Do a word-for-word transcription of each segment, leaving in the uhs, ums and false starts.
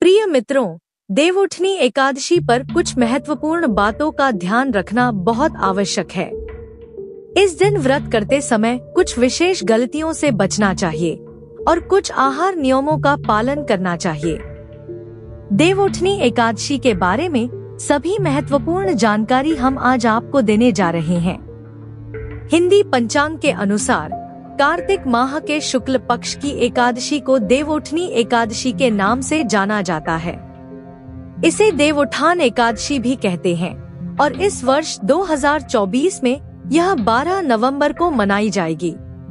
प्रिय मित्रों, देवउठनी एकादशी पर कुछ महत्वपूर्ण बातों का ध्यान रखना बहुत आवश्यक है। इस दिन व्रत करते समय कुछ विशेष गलतियों से बचना चाहिए और कुछ आहार नियमों का पालन करना चाहिए। देवउठनी एकादशी के बारे में सभी महत्वपूर्ण जानकारी हम आज आपको देने जा रहे हैं। हिंदी पंचांग के अनुसार कार्तिक माह के शुक्ल पक्ष की एकादशी को देवउठनी एकादशी के नाम से जाना जाता है। इसे देवउठान एकादशी भी कहते हैं और इस वर्ष दो हज़ार चौबीस में यह बारह नवंबर को मनाई जाएगी।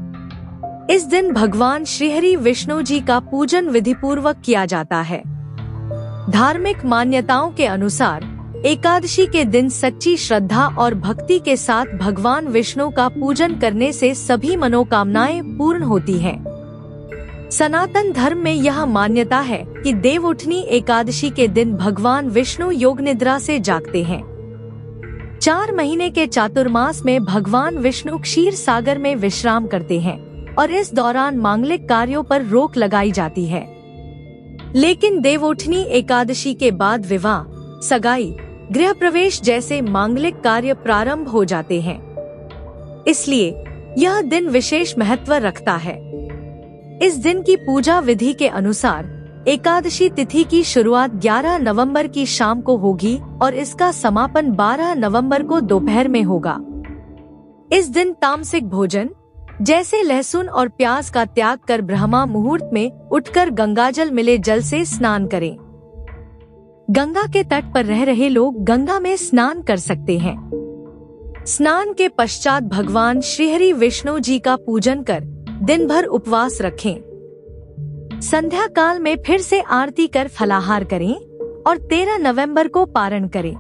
इस दिन भगवान श्रीहरि विष्णु जी का पूजन विधि पूर्वक किया जाता है। धार्मिक मान्यताओं के अनुसार एकादशी के दिन सच्ची श्रद्धा और भक्ति के साथ भगवान विष्णु का पूजन करने से सभी मनोकामनाएं पूर्ण होती हैं। सनातन धर्म में यह मान्यता है कि देवउठनी एकादशी के दिन भगवान विष्णु योग निद्रा से जागते हैं। चार महीने के चातुर्मास में भगवान विष्णु क्षीर सागर में विश्राम करते हैं और इस दौरान मांगलिक कार्यों पर रोक लगाई जाती है। लेकिन देवउठनी एकादशी के बाद विवाह, सगाई, गृह प्रवेश जैसे मांगलिक कार्य प्रारंभ हो जाते हैं। इसलिए यह दिन विशेष महत्व रखता है। इस दिन की पूजा विधि के अनुसार एकादशी तिथि की शुरुआत ग्यारह नवंबर की शाम को होगी और इसका समापन बारह नवंबर को दोपहर में होगा। इस दिन तामसिक भोजन जैसे लहसुन और प्याज का त्याग कर ब्रह्मा मुहूर्त में उठकर गंगाजल मिले जल से स्नान करें। गंगा के तट पर रह रहे लोग गंगा में स्नान कर सकते हैं। स्नान के पश्चात भगवान श्रीहरि विष्णु जी का पूजन कर दिन भर उपवास रखें। संध्या काल में फिर से आरती कर फलाहार करें और तेरह नवंबर को पारण करें।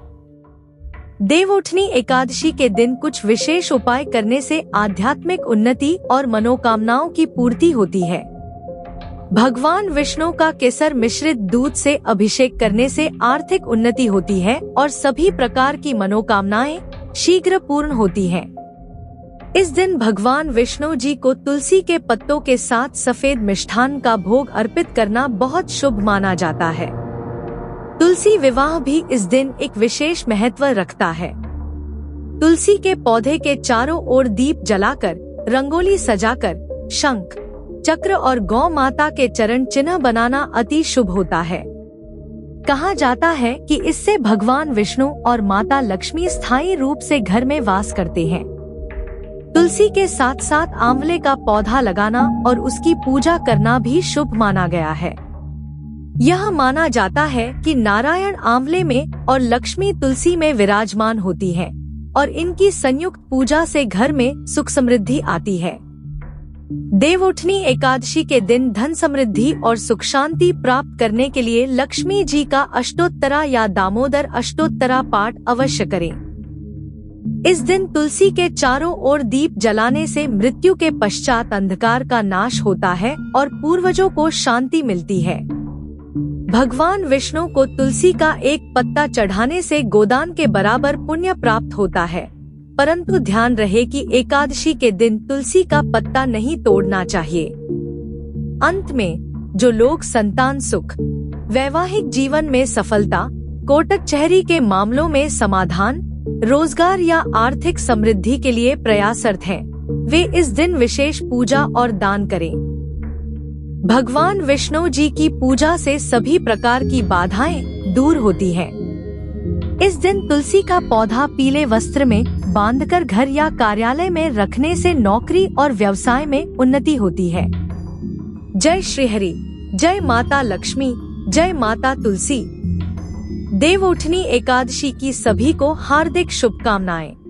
देवउठनी एकादशी के दिन कुछ विशेष उपाय करने से आध्यात्मिक उन्नति और मनोकामनाओं की पूर्ति होती है। भगवान विष्णु का केसर मिश्रित दूध से अभिषेक करने से आर्थिक उन्नति होती है और सभी प्रकार की मनोकामनाएं शीघ्र पूर्ण होती हैं। इस दिन भगवान विष्णु जी को तुलसी के पत्तों के साथ सफेद मिष्ठान का भोग अर्पित करना बहुत शुभ माना जाता है। तुलसी विवाह भी इस दिन एक विशेष महत्व रखता है। तुलसी के पौधे के चारों ओर दीप जलाकर, रंगोली सजाकर, शंख, चक्र और गौ माता के चरण चिन्ह बनाना अति शुभ होता है। कहा जाता है कि इससे भगवान विष्णु और माता लक्ष्मी स्थायी रूप से घर में वास करते हैं। तुलसी के साथ साथ आंवले का पौधा लगाना और उसकी पूजा करना भी शुभ माना गया है। यह माना जाता है कि नारायण आंवले में और लक्ष्मी तुलसी में विराजमान होती हैं और इनकी संयुक्त पूजा से घर में सुख समृद्धि आती है। देवउठनी एकादशी के दिन धन समृद्धि और सुख शांति प्राप्त करने के लिए लक्ष्मी जी का अष्टोत्तरा या दामोदर अष्टोत्तरा पाठ अवश्य करें। इस दिन तुलसी के चारों ओर दीप जलाने से मृत्यु के पश्चात अंधकार का नाश होता है और पूर्वजों को शांति मिलती है। भगवान विष्णु को तुलसी का एक पत्ता चढ़ाने से गोदान के बराबर पुण्य प्राप्त होता है, परंतु ध्यान रहे कि एकादशी के दिन तुलसी का पत्ता नहीं तोड़ना चाहिए। अंत में जो लोग संतान सुख, वैवाहिक जीवन में सफलता, कोर्ट कचहरी के मामलों में समाधान, रोजगार या आर्थिक समृद्धि के लिए प्रयासरत हैं, वे इस दिन विशेष पूजा और दान करें। भगवान विष्णु जी की पूजा से सभी प्रकार की बाधाएं दूर होती हैं। इस दिन तुलसी का पौधा पीले वस्त्र में बांधकर घर या कार्यालय में रखने से नौकरी और व्यवसाय में उन्नति होती है। जय श्रीहरि, जय माता लक्ष्मी, जय माता तुलसी। देवउठनी एकादशी की सभी को हार्दिक शुभकामनाएं।